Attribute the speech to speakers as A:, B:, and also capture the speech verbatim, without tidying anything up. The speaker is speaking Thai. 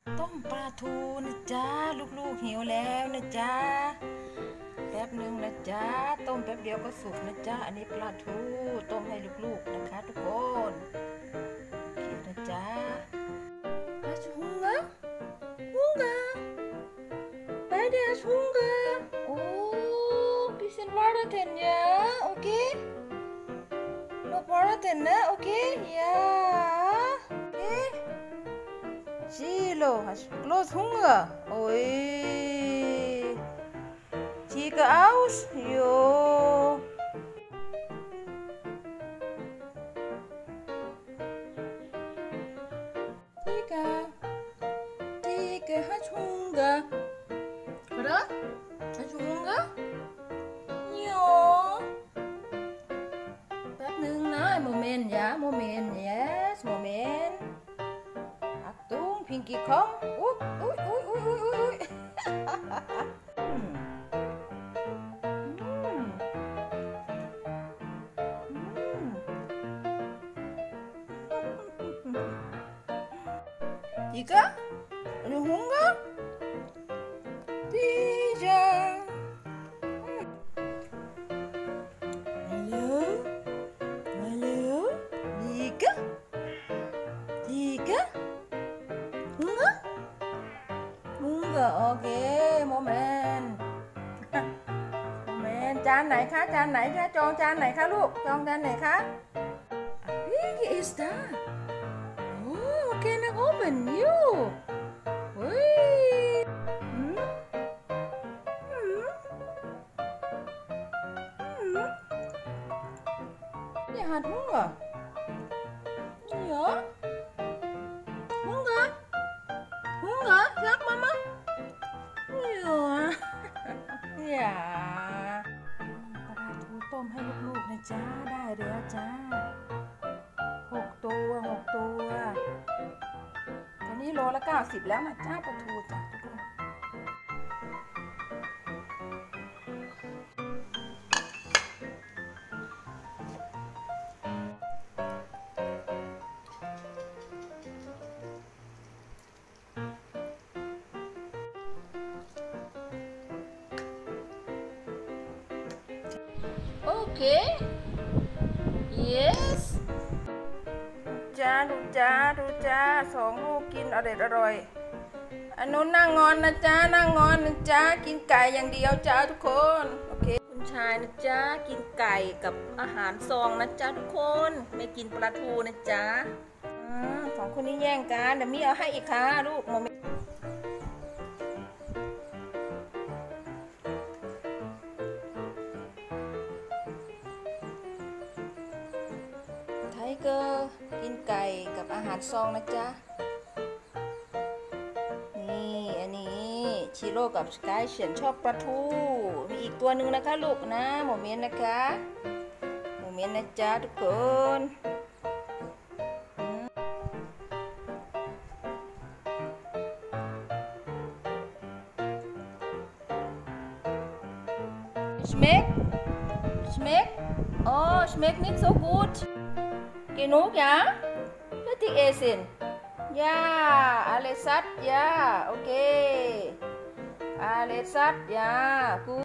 A: ต้มปลาทูนะจ๊ะลูกๆหิวแล้วนะจ๊ะแป๊บหนึ่งนะจ๊ะต้มแป๊บเดียวก็สุกนะจ๊ะอันนี้ปลาทูต้มให้ลูกๆนะคะทุกคนโอเคนะจ๊ะ Hast du Hunger? Hunger? Beide hast Hunger? Oh, bisschen Wasser denn, ja? Okay? Noch Wasser denn, ne? Okay? Ja. Okay? Silo, hast du bloß Hunger? Ui. Tiger aus? Jo. Tiger. Tiger, hast du Hunger? Oder? Hast du Hunger? Ja. แป๊บนึงนะโมเมนต์ยาโมเมนต์ yes โมเมนต์อักตุ้งพิงกี้คอมอุ๊ยอุ๊ยอุ๊ยอุ๊ยอุ๊ยอุ๊ยอืมอืมอืมTiga? Ada Hunger? Tiga. Halo? Halo? Tiga? Tiga? Hunger? Hunger, oke, momen. Momen, จานไหนคะจานไหนคะจองจานไหนคะลูกจองจานไหนคะ Wie ist da? Oh, okay, nach oben, you. Ui. Hm? Hm? Hm? Der hat Hunger. Ja? Hunger? Hunger? Sag Mama. Ja. อย่าปลาทูต้มให้ลูกๆนะจ๊ะได้แล้วจ้าหกตัวหกตัวตอนนี้โลละเก้าสิบแล้วนะจ้าปลาทูจ้ะทุกคนโอเค yes จ้าดูจ้าดูจ้าสองลูกกินอร่อยอร่อยอันนู้นนั่งงอนนะจ้านั่งงอนนะจ้ากินไก่อย่างเดียวจ้าทุกคนโอเคคุณชายนะจ้ากินไก่กับอาหารซองนะจ้าทุกคนไม่กินปลาทูนะจ้าอืมสองคนนี้แย่งกันเดี๋ยวมีเอาให้อีกค่ะลูกโมเมนต์ไทเกอร์กินไก่กับอาหารซองนะจ๊ะนี่อันนี้ชิโร่กับสกายเฉียนชอบปลาทูมีอีกตัวหนึ่งนะคะลูกนะโมเมนต์นะคะโมเมนต์นะจ๊ะทุกคนSchmeckt? Schmeckt? Oh, schmeckt nicht so gut. Genug, ja? Fertig essen. Ja, alles satt, ja, okay. Alles satt, ja, gut.